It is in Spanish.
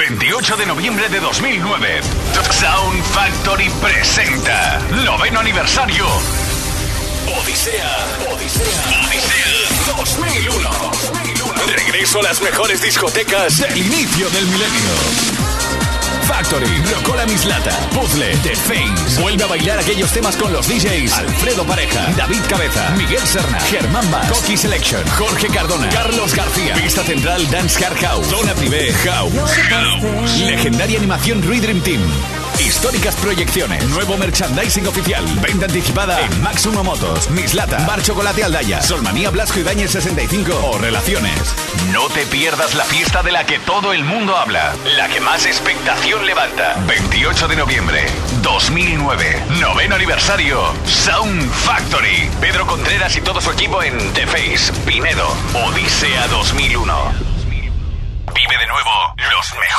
28 de noviembre de 2009. Sound Factory presenta 9º aniversario. Odisea 2001. Regreso a las mejores discotecas del inicio del milenio. Factory, Rocola Mislata, Puzzle, The Face. Vuelve a bailar aquellos temas con los DJs Alfredo Pareja, David Cabeza, Miguel Serna, Germán Bass, Coqui Selection, Jorge Cardona, Carlos García. Pista central Dance Hard House, Zona Privé House. Legendaria animación Dream Team. Históricas proyecciones, nuevo merchandising oficial, venta anticipada en Máximo Motos, Mislata, Bar Chocolate Aldaya, Solmanía Blasco Ibáñez 65 o Relaciones. No te pierdas la fiesta de la que todo el mundo habla, la que más expectación levanta. 28 de noviembre 2009, 9º aniversario, Sound Factory. Pedro Contreras y todo su equipo en The Face, Pinedo, Odisea 2001. Vive de nuevo los mejores